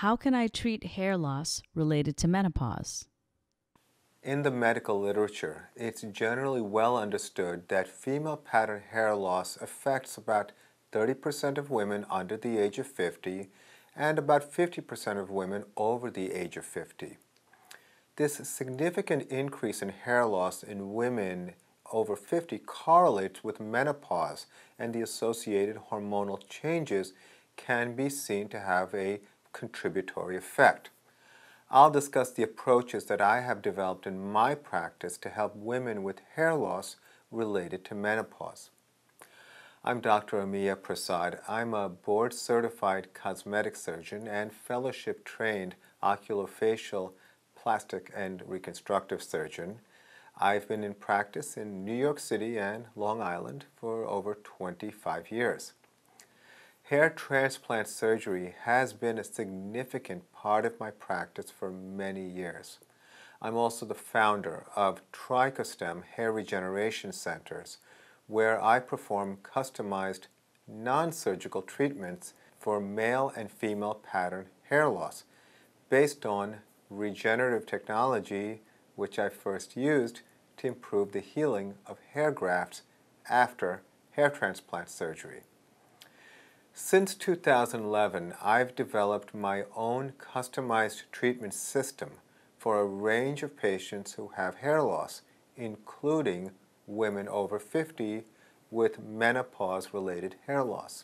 how can I treat hair loss related to menopause? In the medical literature, it's generally well understood that female pattern hair loss affects about 30% of women under the age of 50 and about 50% of women over the age of 50. This significant increase in hair loss in women over 50 correlates with menopause, and the associated hormonal changes can be seen to have a contributory effect. I'll discuss the approaches that I have developed in my practice to help women with hair loss related to menopause. I'm Dr. Amiya Prasad. I'm a board-certified cosmetic surgeon and fellowship-trained oculofacial, plastic, and reconstructive surgeon. I've been in practice in New York City and Long Island for over 25 years. Hair transplant surgery has been a significant part of my practice for many years. I'm also the founder of Tricostem Hair Regeneration Centers, where I perform customized non-surgical treatments for male and female pattern hair loss based on regenerative technology, which I first used to improve the healing of hair grafts after hair transplant surgery. Since 2011, I've developed my own customized treatment system for a range of patients who have hair loss, including women over 50 with menopause-related hair loss.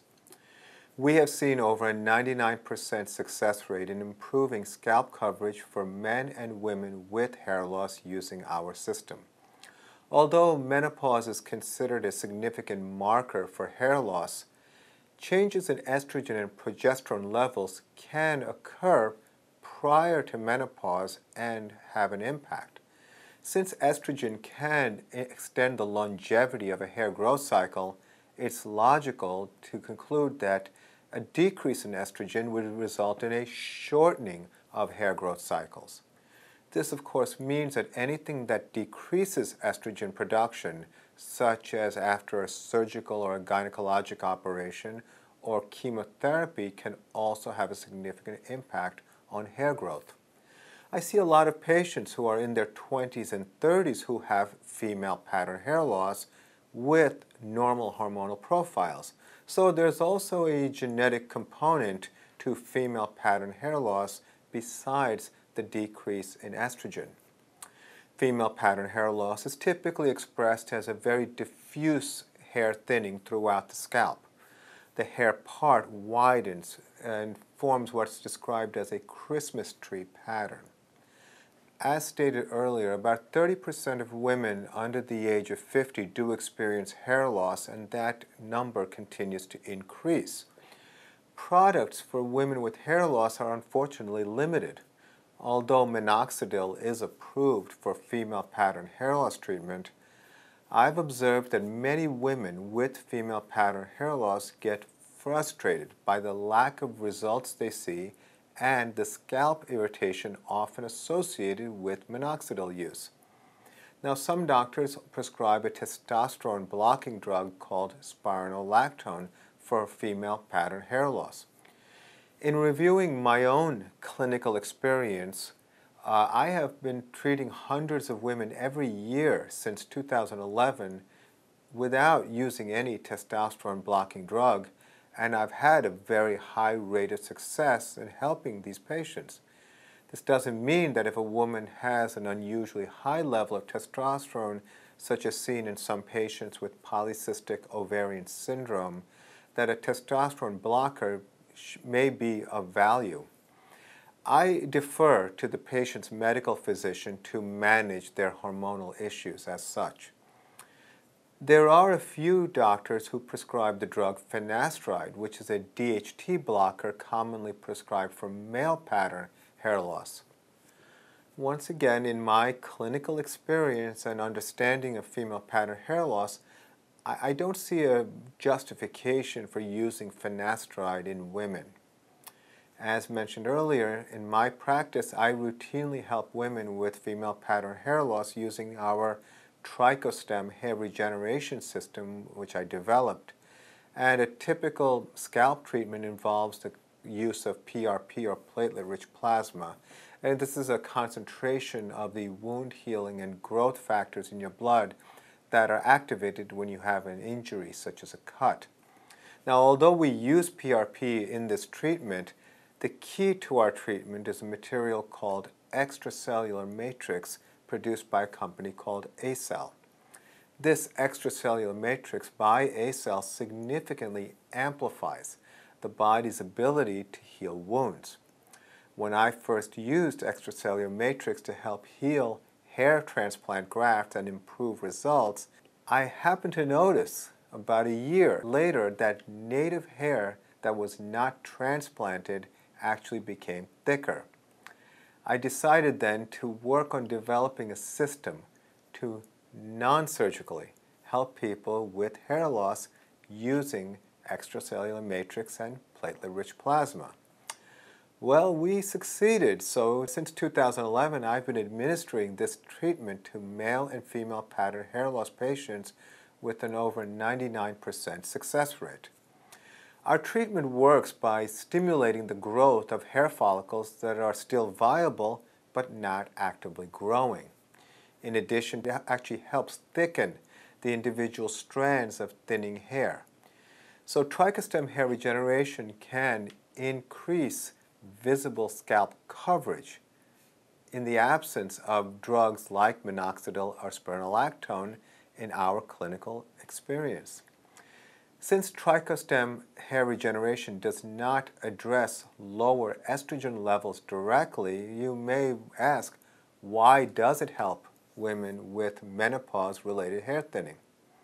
We have seen over a 99% success rate in improving scalp coverage for men and women with hair loss using our system. Although menopause is considered a significant marker for hair loss, changes in estrogen and progesterone levels can occur prior to menopause and have an impact. Since estrogen can extend the longevity of a hair growth cycle, it's logical to conclude that a decrease in estrogen would result in a shortening of hair growth cycles. This, of course, means that anything that decreases estrogen production, such as after a surgical or a gynecologic operation or chemotherapy, can also have a significant impact on hair growth. I see a lot of patients who are in their 20s and 30s who have female pattern hair loss with normal hormonal profiles. So there's also a genetic component to female pattern hair loss besides the decrease in estrogen. Female pattern hair loss is typically expressed as a very diffuse hair thinning throughout the scalp. The hair part widens and forms what's described as a Christmas tree pattern. As stated earlier, about 30% of women under the age of 50 do experience hair loss, and that number continues to increase. Products for women with hair loss are unfortunately limited. Although minoxidil is approved for female pattern hair loss treatment, I've observed that many women with female pattern hair loss get frustrated by the lack of results they see and the scalp irritation often associated with minoxidil use. Now, some doctors prescribe a testosterone blocking drug called spironolactone for female pattern hair loss. In reviewing my own clinical experience, I have been treating hundreds of women every year since 2011 without using any testosterone blocking drug, and I've had a very high rate of success in helping these patients. This doesn't mean that if a woman has an unusually high level of testosterone, such as seen in some patients with polycystic ovarian syndrome, that a testosterone blocker may be of value. I defer to the patient's medical physician to manage their hormonal issues as such. There are a few doctors who prescribe the drug finasteride, which is a DHT blocker commonly prescribed for male pattern hair loss. Once again, in my clinical experience and understanding of female pattern hair loss, I don't see a justification for using finasteride in women. As mentioned earlier, in my practice, I routinely help women with female pattern hair loss using our Tricostem hair regeneration system, which I developed. And a typical scalp treatment involves the use of PRP or platelet-rich plasma. And this is a concentration of the wound healing and growth factors in your blood that are activated when you have an injury, such as a cut. Now, although we use PRP in this treatment, the key to our treatment is a material called extracellular matrix produced by a company called ACell. This extracellular matrix by ACell significantly amplifies the body's ability to heal wounds. When I first used extracellular matrix to help heal hair transplant grafts and improve results, I happened to notice about a year later that native hair that was not transplanted actually became thicker. I decided then to work on developing a system to non-surgically help people with hair loss using extracellular matrix and platelet-rich plasma. Well, we succeeded. So since 2011, I've been administering this treatment to male and female pattern hair loss patients with an over 99% success rate. Our treatment works by stimulating the growth of hair follicles that are still viable but not actively growing. In addition, it actually helps thicken the individual strands of thinning hair. So Tricostem hair regeneration can increase visible scalp coverage in the absence of drugs like minoxidil or spironolactone in our clinical experience. Since Tricostem hair regeneration does not address lower estrogen levels directly, you may ask, why does it help women with menopause-related hair thinning?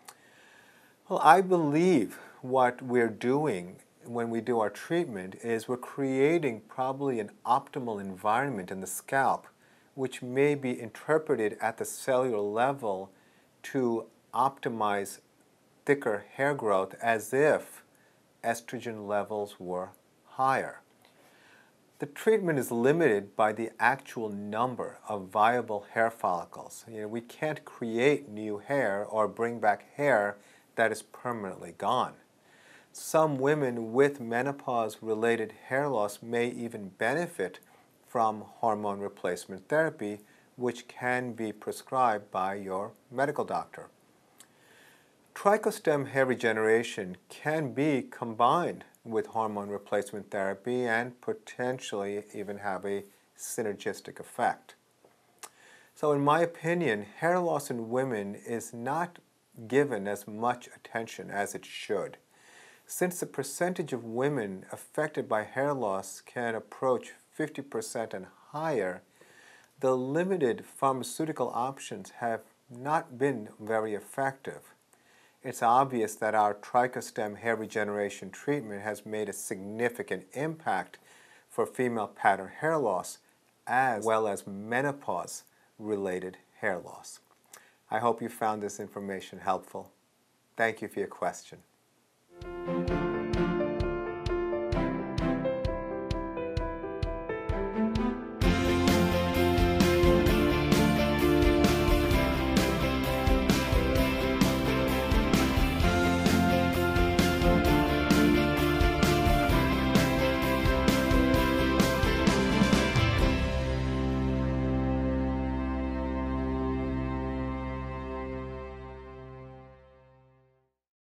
Well, I believe what we're doing when we do our treatment is we're creating probably an optimal environment in the scalp, which may be interpreted at the cellular level to optimize thicker hair growth as if estrogen levels were higher. The treatment is limited by the actual number of viable hair follicles. We can't create new hair or bring back hair that is permanently gone. Some women with menopause-related hair loss may even benefit from hormone replacement therapy, which can be prescribed by your medical doctor. Tricostem hair regeneration can be combined with hormone replacement therapy and potentially even have a synergistic effect. So in my opinion, hair loss in women is not given as much attention as it should. Since the percentage of women affected by hair loss can approach 50% and higher, the limited pharmaceutical options have not been very effective. It's obvious that our Tricostem hair regeneration treatment has made a significant impact for female pattern hair loss as well as menopause-related hair loss. I hope you found this information helpful. Thank you for your question.